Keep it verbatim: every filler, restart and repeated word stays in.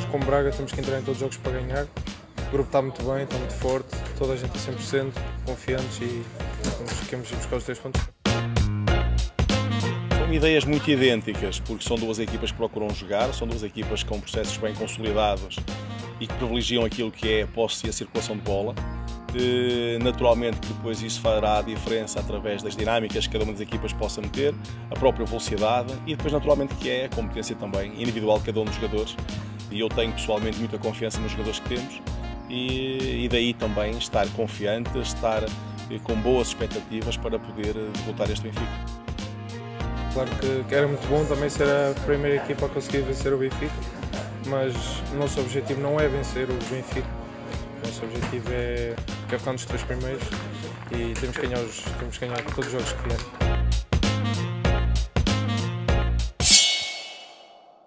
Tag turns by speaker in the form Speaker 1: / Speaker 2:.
Speaker 1: como Braga temos que entrar em todos os jogos para ganhar. O grupo está muito bem, está muito forte, toda a gente está cem por cento confiantes e queremos ir buscar os três pontos.
Speaker 2: São ideias muito idênticas, porque são duas equipas que procuram jogar, são duas equipas com processos bem consolidados e que privilegiam aquilo que é a posse e a circulação de bola. Naturalmente depois isso fará a diferença através das dinâmicas que cada uma das equipas possa meter, a própria velocidade e depois naturalmente que é a competência também individual de cada um dos jogadores. E eu tenho pessoalmente muita confiança nos jogadores que temos e, e daí também estar confiante, estar com boas expectativas para poder derrotar este Benfica.
Speaker 1: Claro que, que era muito bom também ser a primeira equipa a conseguir vencer o Benfica, mas o nosso objetivo não é vencer o Benfica. O nosso objetivo é, é ficar nos três primeiros e temos que ganhar, os, temos que ganhar todos os jogos que vierem.